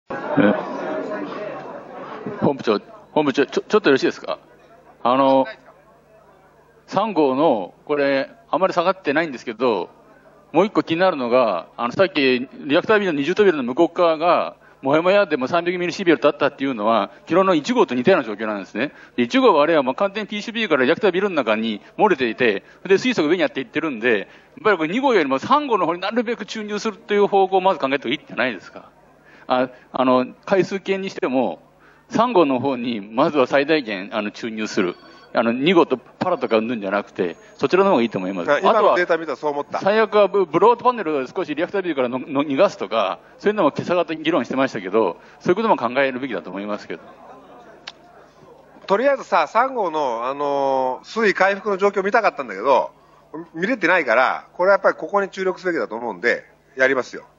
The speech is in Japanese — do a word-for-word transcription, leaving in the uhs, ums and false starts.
え本部長、本部長、ちょ、ちょっとよろしいですか。あの、さん号の、これ、あまり下がってないんですけど、もう一個気になるのが、あの、さっき、リアクタービルの二重扉の向こう側が、もやもやでもさんびゃくミリシービルだったっていうのは、昨日のいち号と似たような状況なんですね。でいち号はあれはもう完全に ピーシービー からリアクタービルの中に漏れていて、で、水素が上にあっていってるんで、やっぱりこれに号よりもさん号の方になるべく注入するという方向をまず考えた方がいいんじゃないですか。あ、あの、回数計にしても、さん号の方にまずは最大限、あの、注入する。あの、に号とパラとかうんぬんじゃなくて、そちらの方がいいと思います。 今のデータ見たらそう思った。 最悪はブロードパネルを少しリアクタービルからのの逃がすとか、そういうのも今朝方議論してましたけど、そういうことも考えるべきだと思いますけど。 とりあえずさ、さん号の、あのー、水位回復の状況見たかったんだけど、見れてないから、これはやっぱりここに注力すべきだと思うんで、やりますよ。